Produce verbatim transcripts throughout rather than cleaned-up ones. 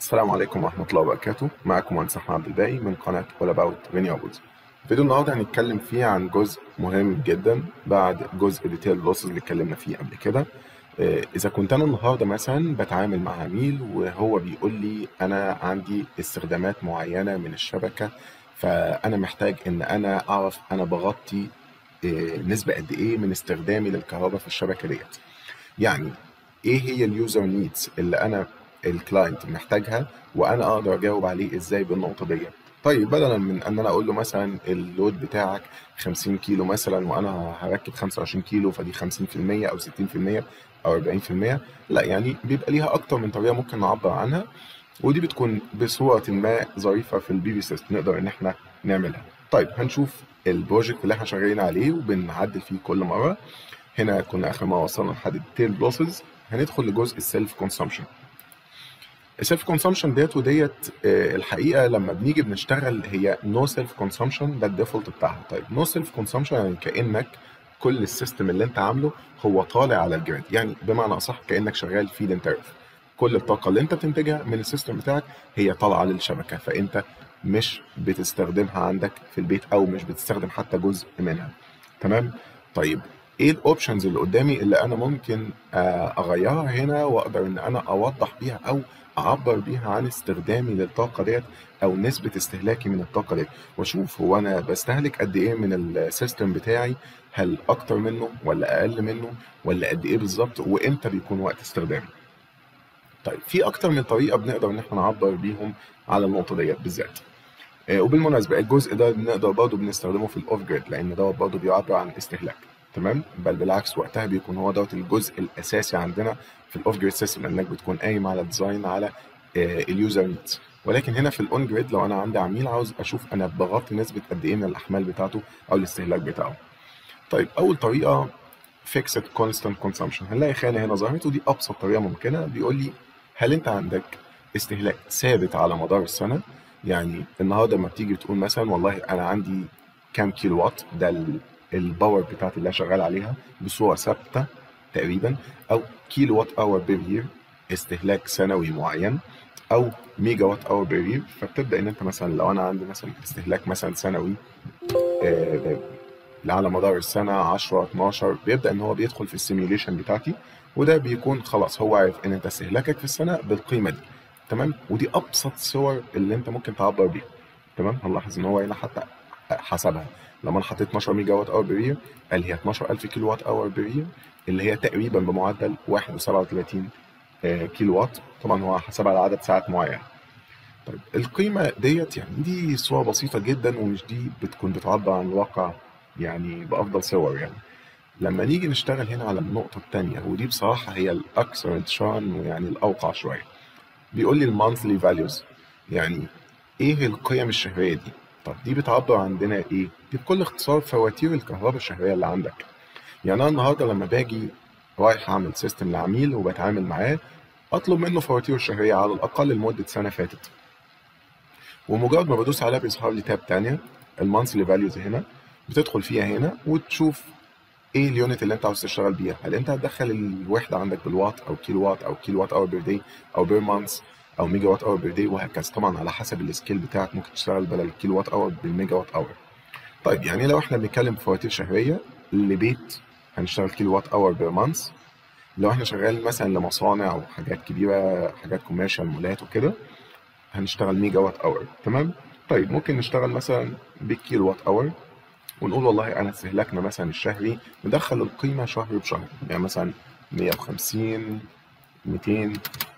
السلام عليكم ورحمة الله وبركاته. معكم مهندس أحمد عبد الباقي من قناة All About Renewables. فيديو النهاردة هنتكلم فيه عن جزء مهم جدا بعد جزء Detail Losses اللي اتكلمنا فيه قبل كده. آه، إذا كنت أنا النهاردة مثلا بتعامل مع عميل وهو بيقول لي أنا عندي استخدامات معينة من الشبكة، فأنا محتاج إن أنا أعرف أنا بغطي آه، نسبة قد إيه من استخدامي للكهرباء في الشبكة ديت. يعني ايه هي اليوزر نيدز اللي انا الكلاينت محتاجها، وانا اقدر اجاوب عليه ازاي بالنقطه دي. طيب بدلا من ان انا اقول له مثلا اللود بتاعك خمسين كيلو مثلا وانا هركب خمسة وعشرين كيلو، فدي خمسين في المية او ستين في المية او أربعين في المية، لا يعني بيبقى ليها اكتر من طريقه ممكن نعبر عنها، ودي بتكون بصوره ما ظريفه في البي بي سيستم نقدر ان احنا نعملها. طيب هنشوف البروجكت اللي احنا شغالين عليه وبنعدل فيه كل مره. هنا كنا اخر ما وصلنا لحد التيل لوسز، هندخل لجزء السيلف كونسومشن. السيلف كونسومشن ديت وديت آه، الحقيقه لما بنيجي بنشتغل هي نو سيلف كونسومشن، ده الديفولت بتاعها. طيب نو سيلف كونسومشن يعني كانك كل السيستم اللي انت عامله هو طالع على الجريد، يعني بمعنى اصح كانك شغال فيد ان تيرف. كل الطاقه اللي انت بتنتجها من السيستم بتاعك هي طالعه للشبكه، فانت مش بتستخدمها عندك في البيت او مش بتستخدم حتى جزء منها. تمام. طيب ايه الاوبشنز اللي قدامي اللي انا ممكن آه، اغيرها هنا واقدر ان انا اوضح بيها او اعبر بيها عن استخدامي للطاقه ديت او نسبه استهلاكي من الطاقه ديت، واشوف هو انا بستهلك قد ايه من السيستم بتاعي، هل اكتر منه ولا اقل منه ولا قد ايه بالظبط، وامتى بيكون وقت استخدامي. طيب في اكتر من طريقه بنقدر ان احنا نعبر بيهم على النقطه ديت بالذات. آه، وبالمناسبه الجزء ده بنقدر برضه بنستخدمه في الاوف جريد لان دوت برضه بيعبر عن الاستهلاك. تمام، بل بالعكس وقتها بيكون هو دوت الجزء الاساسي عندنا في الاوف جريد سيستم، لانك بتكون قايم على ديزاين على اليوزر نيدز. ولكن هنا في الاون جريد لو انا عندي عميل عاوز اشوف انا بغطي نسبه قد ايه من الاحمال بتاعته او الاستهلاك بتاعه. طيب اول طريقه فيكسد كونستانت كونسامشن، هنلاقي خانه هنا ظهرت ودي ابسط طريقه ممكنه. بيقول لي هل انت عندك استهلاك ثابت على مدار السنه؟ يعني النهارده لما بتيجي بتقول مثلا والله انا عندي كام كيلو وات، ده ال- الباور بتاعتي اللي أنا شغال عليها بصوره ثابته تقريبا، او كيلو وات اور بير يير استهلاك سنوي معين، او ميجا وات اور بير يير. فبتبدا ان انت مثلا لو انا عندي مثلا استهلاك مثلا سنوي آه، على مدار السنه عشرة اتناشر، بيبدا ان هو بيدخل في السيميوليشن بتاعتي، وده بيكون خلاص هو عارف ان انت استهلاكك في السنه بالقيمه دي. تمام، ودي ابسط صور اللي انت ممكن تعبر بيها. تمام، هنلاحظ ان هو هنا حتى حسبها. لما انا حطيت اتناشر ميجا وات اور بير يير قال هي اتناشر الف كيلو وات اور بير يير، اللي هي تقريبا بمعدل واحد فاصلة سبعة وتلاتين آه، كيلو وات. طبعا هو حسبها على عدد ساعات معين. طيب القيمة ديت يعني دي صورة بسيطة جدا ومش دي بتكون بتعبر عن الواقع يعني بأفضل صور. يعني لما نيجي نشتغل هنا على النقطة التانية، ودي بصراحة هي الأكثر انتشارا ويعني الأوقع شوية، بيقول لي المانثلي فاليوز. يعني إيه القيم الشهرية دي؟ طب دي بتعبر عندنا إيه؟ دي بكل اختصار فواتير الكهرباء الشهرية اللي عندك. يعني أنا النهاردة لما باجي رايح أعمل سيستم لعميل وبتعامل معاه، أطلب منه فواتير شهرية على الأقل لمدة سنة فاتت، ومجرد ما بدوس عليها بيظهر لي تاب تانية المانثلي فاليوز. هنا بتدخل فيها هنا وتشوف ايه اليونت اللي انت عاوز تشتغل بيها، هل انت هتدخل الوحده عندك بالوات او كيلو وات او كيلو وات اور بير داي او بير مانث او ميجا وات اور بير داي، وهكذا. طبعا على حسب السكيل بتاعك ممكن تشتغل بدل الكيلو وات اور بالميجا وات اور. طيب يعني لو احنا بنتكلم في فواتير شهريه لبيت هنشتغل كيلو وات اور بير مانث. لو احنا شغال مثلا لمصانع وحاجات كبيره، حاجات كوميرشال مولات وكده، هنشتغل ميجا وات اور. تمام. طيب ممكن نشتغل مثلا بالكيلو وات اور ونقول والله انا استهلاكنا مثلا الشهري ندخل القيمه شهر بشهر، يعني مثلا مية وخمسين ميتين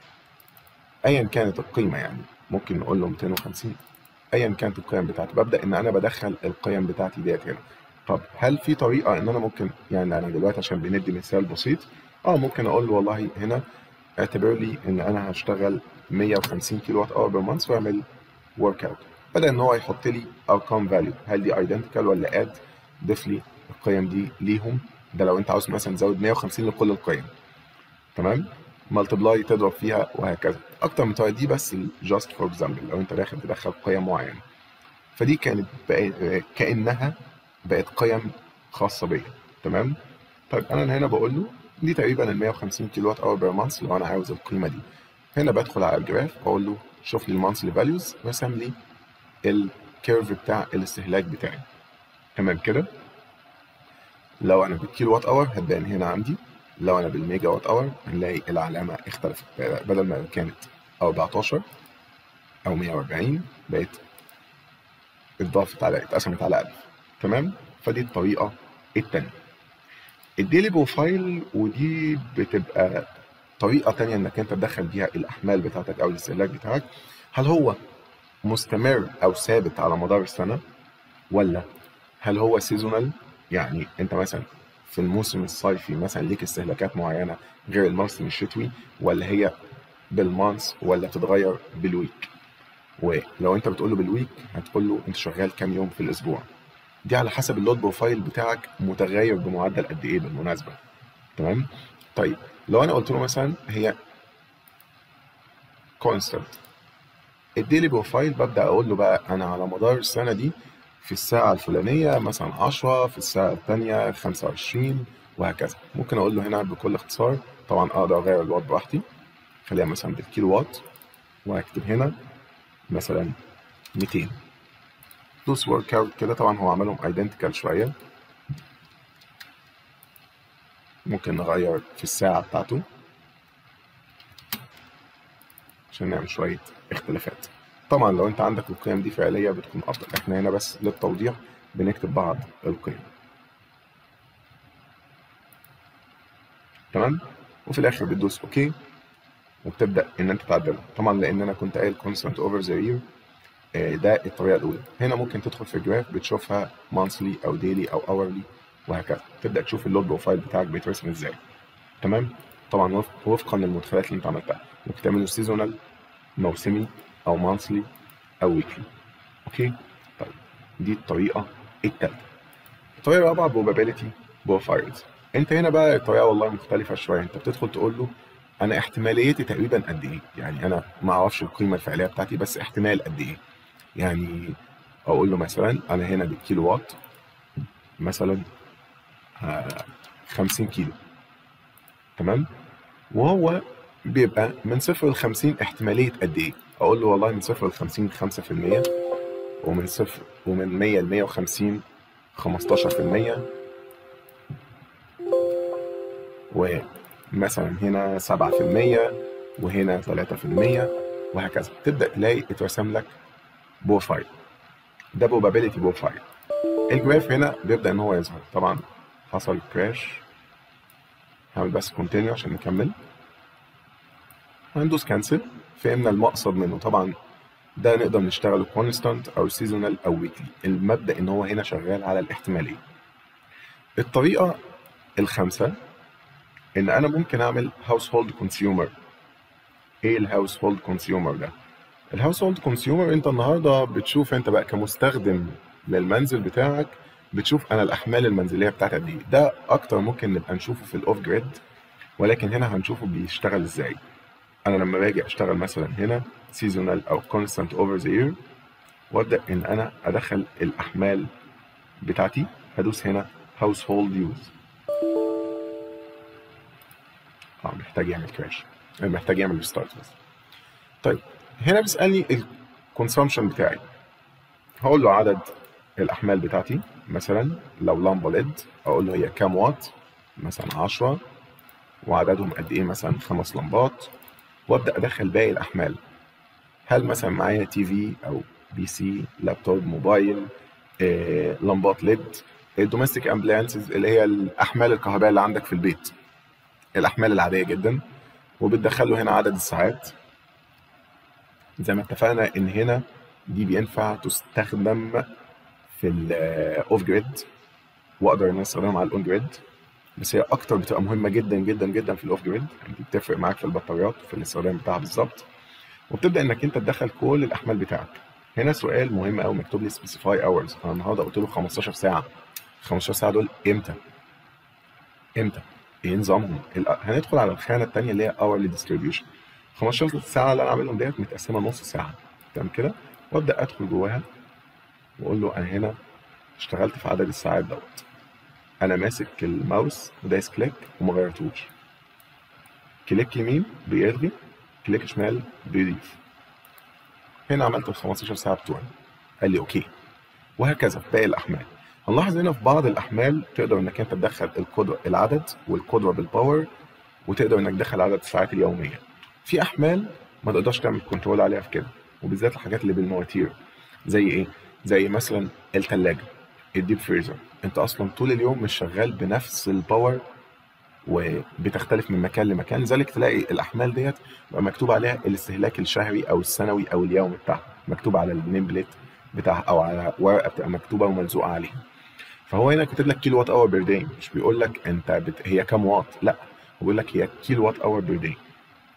ايا كانت القيمه. يعني ممكن نقول له ميتين وخمسين ايا كانت القيم بتاعتي، ببدا ان انا بدخل القيم بتاعتي ديت هنا. طب هل في طريقه ان انا ممكن، يعني انا دلوقتي عشان بندي مثال بسيط، اه ممكن اقول له والله هنا اعتبر لي ان انا هشتغل مية وخمسين كيلو وات اور بير مانث واعمل ورك اوت، بدا ان هو يحط لي ارقام فاليو، هل دي ايدنتيكال ولا اد، ضيف لي القيم دي ليهم. ده لو انت عاوز مثلا تزود مية وخمسين لكل القيم. تمام، مالتبلاي تضرب فيها وهكذا اكتر من طريقه، دي بس جاست فور اكزامبل لو انت داخل تدخل قيم معينه. فدي كانت بقى كانها بقت قيم خاصه بيا. تمام. طيب انا هنا بقول له دي تقريبا ال مية وخمسين كيلو وات اور بير مانث لو انا عاوز القيمه دي. هنا بدخل على الجراف اقول له شوف لي المانثلي فاليوز وارسم لي الكيرف بتاع الاستهلاك بتاعي. تمام كده. لو انا بالكيلو وات اور هتبان هنا عندي، لو انا بالميجا وات اور هنلاقي العلامه اختلفت، بدل ما كانت أربعتاشر او مية وأربعين بقت اتضافت على اتقسمت على ألف. تمام. فدي الطريقه الثانيه. الديلي بروفايل، ودي بتبقى طريقه ثانيه انك انت تدخل بيها الاحمال بتاعتك او الاستهلاك بتاعك، هل هو مستمر او ثابت على مدار السنه، ولا هل هو سيزونال، يعني انت مثلا في الموسم الصيفي مثلا ليك استهلاكات معينه غير الموسم الشتوي، ولا هي بالمانس، ولا بتتغير بالويك. ولو انت بتقول له بالويك هتقول له انت شغال كام يوم في الاسبوع. دي على حسب اللود بروفايل بتاعك متغير بمعدل قد ايه بالمناسبه. تمام. طيب لو انا قلت له مثلا هي كونستنت الديلي بروفايل، ببدا اقول له بقى انا على مدار السنه دي في الساعه الفلانيه مثلا عشرة، في الساعه الثانيه خمسة وعشرين، وهكذا. ممكن اقول له هنا بكل اختصار، طبعا اقدر اغير الوات براحتي، خليها مثلا بالكيلو وات، وهكتب هنا مثلا ميتين. دوس ورك اوت كده. طبعا هو عملهم ايدنتيكال شويه، ممكن نغير في الساعه بتاعته عشان نعمل شويه اختلافات. طبعا لو انت عندك القيم دي فعليه بتكون افضل، احنا هنا بس للتوضيح بنكتب بعض القيم. تمام. وفي الاخر بتدوس اوكي وبتبدا ان انت تعدلها. طبعا لان انا كنت قايل كونستانت اوفر ذا يير، ده الطريقه الاولى. هنا ممكن تدخل في الجراف بتشوفها مانثلي او ديلي او اورلي وهكذا، تبدا تشوف اللود بروفايل بتاعك بيترسم ازاي. تمام. طبعا وفق وفقا للمدخلات اللي انت عملتها، ممكن تعمله سيزونال، موسمي، او مانثلي، او ويكلي. اوكي. طيب دي الطريقه الثالثه. الطريقه الرابعه probability profiles. انت هنا بقى الطريقه والله مختلفه شويه، انت بتدخل تقول له انا احتماليتي تقريبا قد ايه، يعني انا ما اعرفش القيمه الفعليه بتاعتي بس احتمال قد ايه. يعني اقول له مثلا انا هنا بالكيلو وات مثلا خمسين كيلو. تمام. وهو بيبقى من صفر ل خمسين احتماليه قد ايه، اقول له والله من صفر ل خمسين خمسة في المية، ومن صفر ومن مية ل مية وخمسين خمستاشر في المية، ومثلا هنا سبعة في المية، وهنا ثلاثة في المية، وهكذا. تبدا تلاقي اترسم لك بروفايل، ده probability بروفايل. الجراف هنا بيبدا ان هو يظهر. طبعا حصل كراش، هعمل بس كونتينيو عشان نكمل. هندوس كانسل. فهمنا المقصد منه. طبعا ده نقدر نشتغله كونستانت او سيزونال او ويكلي. المبدا ان هو هنا شغال على الاحتماليه. الطريقه الخامسه ان انا ممكن اعمل هاوس هولد كونسيومر. ايه الهاوس هولد كونسيومر ده؟ الهاوس هولد كونسيومر انت النهارده بتشوف انت بقى كمستخدم للمنزل بتاعك، بتشوف انا الاحمال المنزليه بتاعتي قد ايه. ده اكتر ممكن نبقى نشوفه في الاوف جريد، ولكن هنا هنشوفه بيشتغل ازاي. انا لما باجي اشتغل مثلا هنا سيزونال او كونستانت اوفر ذا يير، وابدا ان انا ادخل الاحمال بتاعتي، هدوس هنا هاوس هولد يوز. اه محتاج يعمل كراش، محتاج يعمل ريستارت بس. طيب هنا بيسالني الكونسومشن بتاعي، هقول له عدد الاحمال بتاعتي. مثلا لو لمبه ليد اقول له هي كام وات، مثلا عشرة، وعددهم قد ايه، مثلا خمس لمبات، وابدا ادخل باقي الاحمال. هل مثلا معايا تي في او بي سي، لابتوب، موبايل، إيه، لمبات ليد، الدوميستيك امبلانسز اللي هي الاحمال الكهربائيه اللي عندك في البيت، الاحمال العاديه جدا. وبتدخل له هنا عدد الساعات زي ما اتفقنا ان هنا دي بينفع تستخدم في الاوف جريد، واقدر ان انا استخدمها على الاون جريد، بس هي اكتر بتبقى مهمه جدا جدا جدا في الاوف جريد، يعني دي بتفرق معاك في البطاريات وفي الاستخدام بتاعها بالظبط. وبتبدا انك انت تدخل كل الاحمال بتاعك. هنا سؤال مهم قوي مكتوب لي سبيسيفاي اورز، انا النهارده قلت له خمستاشر ساعه. خمستاشر ساعه دول امتى؟ امتى؟ ايه نظامهم؟ هندخل على الخانه الثانيه اللي هي اورلي ديستريبيوشن. خمستاشر ساعه اللي انا عاملهم ديت متقسمه نص ساعه. تمام كده. وابدا ادخل جواها واقول له انا هنا اشتغلت في عدد الساعات دوت. انا ماسك الماوس ودايس كليك وما غيرتوش. كليك يمين بيلغي، كليك شمال بيضيف. هنا عملت ال خمستاشر ساعه بتوعي، قال لي اوكي. وهكذا في باقي الاحمال. هنلاحظ هنا في بعض الاحمال تقدر انك انت تدخل القدره العدد والقدره بالباور، وتقدر انك تدخل عدد الساعات اليوميه. في احمال ما تقدرش تعمل كنترول عليها في كده، وبالذات الحاجات اللي بالمواتير. زي ايه؟ زي مثلا الثلاجه، الديب فريزر. انت اصلا طول اليوم مش شغال بنفس الباور، وبتختلف من مكان لمكان، لذلك تلاقي الاحمال ديت بقى مكتوب عليها الاستهلاك الشهري او السنوي او اليومي بتاعها، مكتوب على النيم بليت بتاعها او على ورقه بتبقى مكتوبه وملزوقه عليها. فهو هنا كاتب لك كيلو وات اور بير داي، مش بيقول لك انت بت... هي كام واط، لا، هو بيقول لك هي كيلو وات اور بير داي.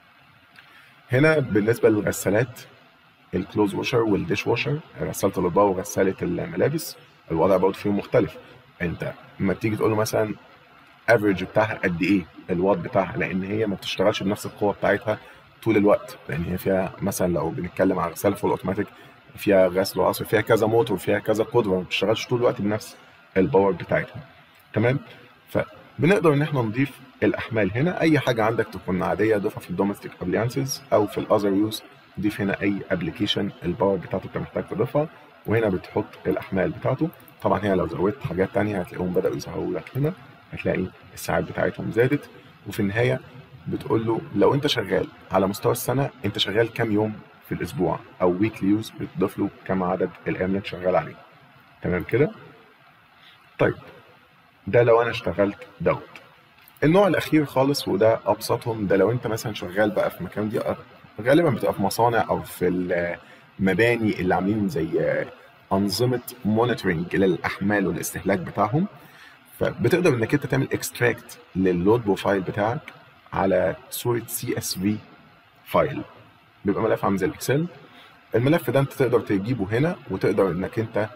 هنا بالنسبه للغسالات، الكلوز واشر والديش واشر، غساله الاطباق وغساله الملابس، الوضع برضه فيهم مختلف. انت لما بتيجي تقول له مثلا افريج بتاعها قد ايه الوات بتاعها، لان هي ما بتشتغلش بنفس القوه بتاعتها طول الوقت، لان هي فيها مثلا لو بنتكلم على غساله فول اوتوماتيك فيها غسل وعصر، فيها كذا موتور، فيها كذا قدره، ما بتشتغلش طول الوقت بنفس الباور بتاعتها. تمام. فبنقدر ان احنا نضيف الاحمال هنا. اي حاجه عندك تكون عاديه ضيفها في الدوميستيك ابليانسز او في الاذر يوز، ضيف هنا اي ابلكيشن الباور بتاعته انت محتاج تضيفها، وهنا بتحط الاحمال بتاعته. طبعا هنا لو زودت حاجات تانية هتلاقيهم بداوا يظهروا لك هنا، هتلاقي الساعات بتاعتهم زادت. وفي النهايه بتقول له لو انت شغال على مستوى السنه انت شغال كام يوم في الاسبوع، او ويكلي يوز بتضيف له كام عدد الايام اللي انت شغال عليه. تمام كده. طيب ده لو انا اشتغلت دوت. النوع الاخير خالص وده ابسطهم، ده لو انت مثلا شغال بقى في مكان، دي غالبا بتبقى في مصانع او في المباني اللي عاملين زي انظمه مونيتورنج للاحمال والاستهلاك بتاعهم. فبتقدر انك انت تعمل اكستراكت لللود بروفايل بتاعك على صوره سي اس في فايل، بيبقى ملف عامل زي الاكسل. الملف ده انت تقدر تجيبه هنا وتقدر انك انت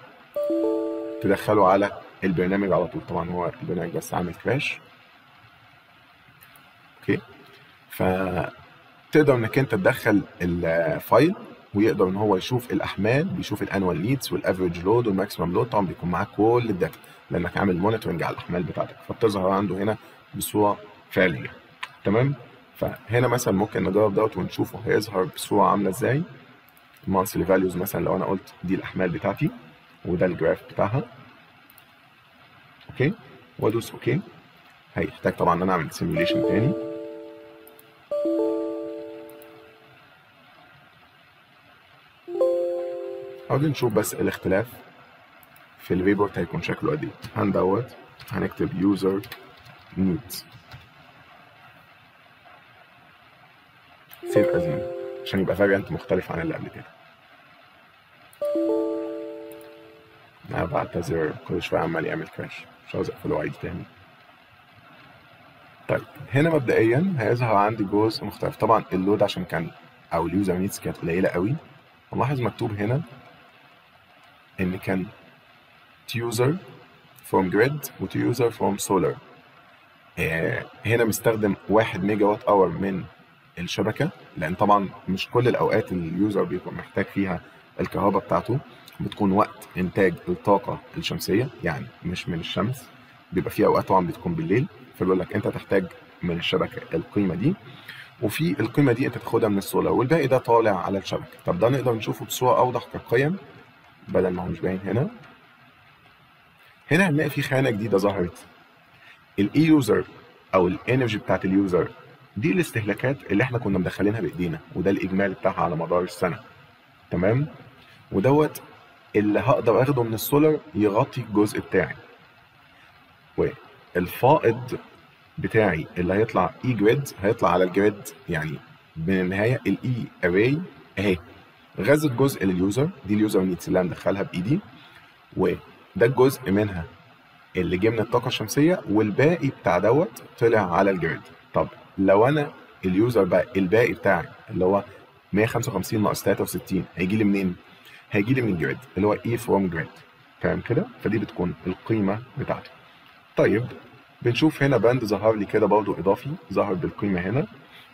تدخله على البرنامج على طول. طبعا هو البرنامج بس عامل كراش. اوكي. فتقدر انك انت تدخل الفايل ويقدر ان هو يشوف الاحمال، بيشوف الانوال نيدز والافريج لود والماكسيمم لود. طبعا بيكون معاك كل الداتا لانك عامل مونيتورنج على الاحمال بتاعتك، فبتظهر عنده هنا بصوره فعليه. تمام. فهنا مثلا ممكن نجرب دوت ونشوفه هيظهر بصوره عامله ازاي. المانثلي فاليوز مثلا لو انا قلت دي الاحمال بتاعتي وده الجراف بتاعها، اوكي، وادوس اوكي. هيحتاج طبعا ان انا اعمل سيميوليشن تاني. عاوزين نشوف بس الاختلاف في الريبورت هيكون شكله قد ايه. هندوت هنكتب يوزر نيدز سيف از عشان يبقى فاريانت مختلف عن اللي قبل كده. انا بعتذر كل شويه عمال يعمل كراش، مش عاوز اقفله عادي تاني. طيب هنا مبدئيا هيظهر عندي جزء مختلف. طبعا اللود عشان كان او اليوزر نيدز كانت قليله قوي. نلاحظ مكتوب هنا ان كان to user from grid و to user from solar. آه هنا مستخدم واحد ميجا وات اور من الشبكه، لان طبعا مش كل الاوقات اليوزر بيكون محتاج فيها الكهرباء بتاعته، بتكون وقت انتاج الطاقه الشمسيه، يعني مش من الشمس. بيبقى في اوقات طبعا بتكون بالليل، فبيقول لك انت تحتاج من الشبكه القيمه دي، وفي القيمه دي انت تاخدها من السولار، والباقي ده طالع على الشبكه. طب ده نقدر نشوفه بصوره اوضح كقيم بدل ما هو مش باين هنا. هنا هنلاقي في خانه جديده ظهرت، الاي يوزر او الانرجي بتاعت اليوزر. دي الاستهلاكات اللي احنا كنا مدخلينها بايدينا، وده الاجمالي بتاعها على مدار السنه. تمام. ودوت اللي هقدر اخده من السولار يغطي الجزء بتاعي، والفائض بتاعي اللي هيطلع اي جريد هيطلع على الجريد. يعني من النهايه الاي اري اهي غزت جزء لليوزر، دي اليوزر نيدز اللي انا مدخلها بايدي، وده الجزء منها اللي جه من الطاقه الشمسيه، والباقي بتاع دوت طلع على الجريد. طب لو انا اليوزر بقى الباقي بتاعي اللي هو مية وخمسة وخمسين ناقص تلاتة وستين هيجي لي منين؟ هيجي لي من الجريد اللي هو اي فروم جريد. تمام كده. فدي بتكون القيمه بتاعته. طيب بنشوف هنا باند ظهر لي كده برضه اضافي، ظهر بالقيمه هنا.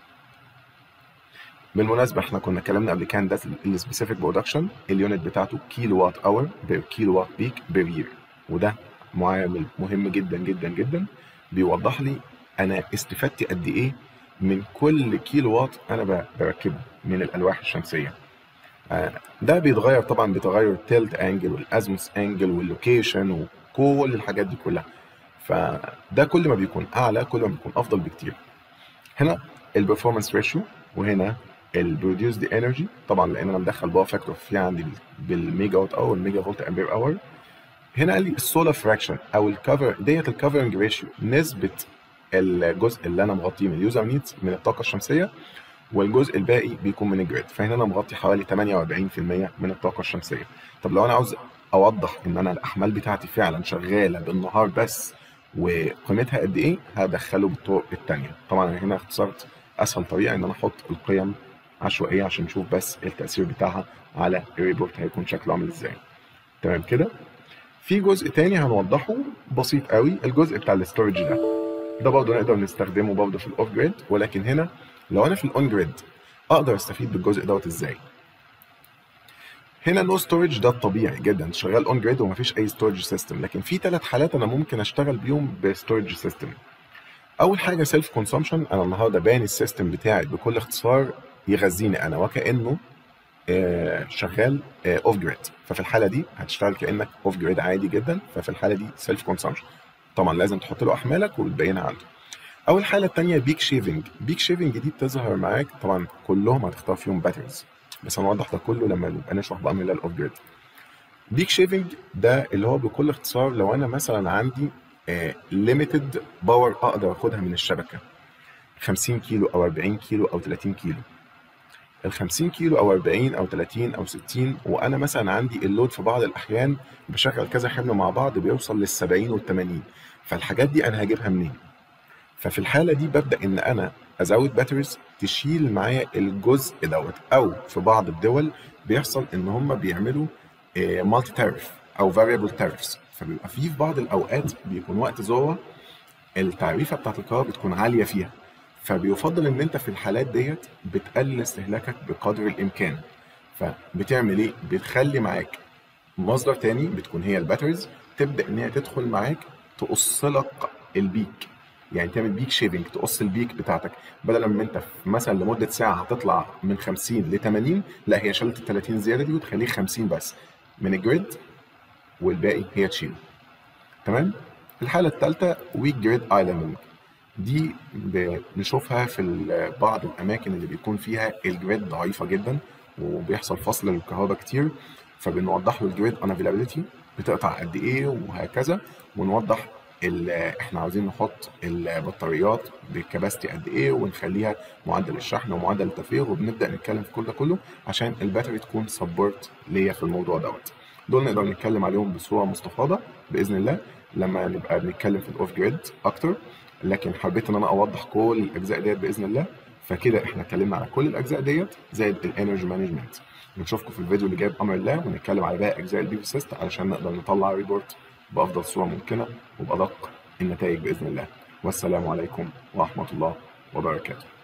بالمناسبه احنا كنا اتكلمنا قبل كده ده السبيسيفيك برودكشن، اليونت بتاعته كيلو وات اور بير كيلو وات بيك بير يير، وده معامل مهم جدا جدا جدا بيوضح لي انا استفدت قد ايه من كل كيلو وات انا بركبه من الالواح الشمسيه. آه، ده بيتغير طبعا بتغير التيلت انجل والازموس انجل واللوكيشن وكل الحاجات دي كلها. فده كل ما بيكون اعلى كل ما بيكون افضل بكتير. هنا البرفورمانس ريشيو، وهنا البروديوسد انرجي طبعا لان انا مدخل باور فاكتور فيه عندي بالميجا وات اور والميجا فولت امبير اور. هنا قال لي السولار فراكشن او الكفر ديت الكفرنج ريشيو، نسبه الجزء اللي انا مغطيه من اليوزر نيدز من الطاقه الشمسيه، والجزء الباقي بيكون من الجريد. فهنا انا مغطي حوالي ثمانية وأربعين في المية من الطاقه الشمسيه. طب لو انا عاوز اوضح ان انا الاحمال بتاعتي فعلا شغاله بالنهار بس وقيمتها قد ايه، هدخله بالطرق الثانيه. طبعا انا هنا اختصرت اسهل طريقه ان انا احط القيم عشوائيه عشان نشوف بس التاثير بتاعها على الريبورت هيكون شكله عامل ازاي. تمام كده. في جزء تاني هنوضحه بسيط قوي، الجزء بتاع الاستورج ده ده برضه نقدر نستخدمه برضه في الاوف جريد، ولكن هنا لو انا في الاون جريد اقدر استفيد بالجزء دوت ازاي. هنا نو ستورج ده الطبيعي جدا، شغال اون جريد ومفيش اي ستورج سيستم، لكن في ثلاث حالات انا ممكن اشتغل بيهم بستورج سيستم. اول حاجه سيلف كونسومشن، انا النهارده باني السيستم بتاعي بكل اختصار يغذيني انا وكانه آه شغال اوف جريد. ففي الحاله دي هتشتغل كانك اوف جريد عادي جدا. ففي الحاله دي سيلف كونسومشن طبعا لازم تحط له احمالك وتبينها عنده. اول حاله الثانيه بيك شيفنج. بيك شيفنج دي بتظهر معاك طبعا كلهم هتختار فيهم باترنز، بس هنوضح ده كله لما نبقى نشرح بامر الله الاوف جريد. بيك شيفنج ده اللي هو بكل اختصار لو انا مثلا عندي ليميتد باور اقدر اخدها من الشبكه خمسين كيلو او أربعين كيلو او ثلاثين كيلو. ال خمسين كيلو او أربعين او ثلاثين او ستين، وانا مثلا عندي اللود في بعض الاحيان بشغل كذا حمل مع بعض بيوصل لل سبعين وال ثمانين. فالحاجات دي انا هجيبها منين؟ ففي الحاله دي ببدا ان انا ازود باتريز تشيل معايا الجزء دوت. او في بعض الدول بيحصل ان هم بيعملوا مالتي تاريف او فاريبل تاريفز، فبيبقى في في بعض الاوقات بيكون وقت ذروه التعريفه بتاعت الكهرباء بتكون عاليه فيها، فبيفضل ان انت في الحالات ديت بتقلل استهلاكك بقدر الامكان. فبتعمل ايه؟ بتخلي معاك مصدر تاني بتكون هي الباتريز، تبدا ان هي تدخل معاك تقص لك البيك، يعني تعمل بيك شيفنج، تقص البيك بتاعتك. بدل ما انت مثلا لمده ساعه هتطلع من خمسين ل ثمانين، لا هي شالت ال ثلاثين زياده دي وتخليه خمسين بس من الجريد والباقي هي تشيله. تمام. الحاله الثالثه ويك جريد ايلاندنج، دي بنشوفها في بعض الاماكن اللي بيكون فيها الجريد ضعيفه جدا وبيحصل فصل للكهرباء كتير، فبنوضح له الجريد انافيلابيلتي بتقطع قد ايه وهكذا، ونوضح احنا عاوزين نحط البطاريات بالكباستي قد ايه ونخليها معدل الشحن ومعدل التفريغ، وبنبدا نتكلم في كل ده كله عشان الباتري تكون سبورت ليا في الموضوع دوت. دول نقدر نتكلم عليهم بصوره مستفاضه باذن الله لما نبقى بنتكلم في الاوف جريد اكتر، لكن حبيت ان انا اوضح كل الاجزاء ديت باذن الله. فكده احنا اتكلمنا على كل الاجزاء ديت زائد الانرجي مانجمنت. نشوفكم في الفيديو اللي جاي بامر الله ونتكلم على باقي اجزاء البي في سيست علشان نقدر نطلع ريبورت بافضل صوره ممكنه وبادق النتائج باذن الله. والسلام عليكم ورحمه الله وبركاته.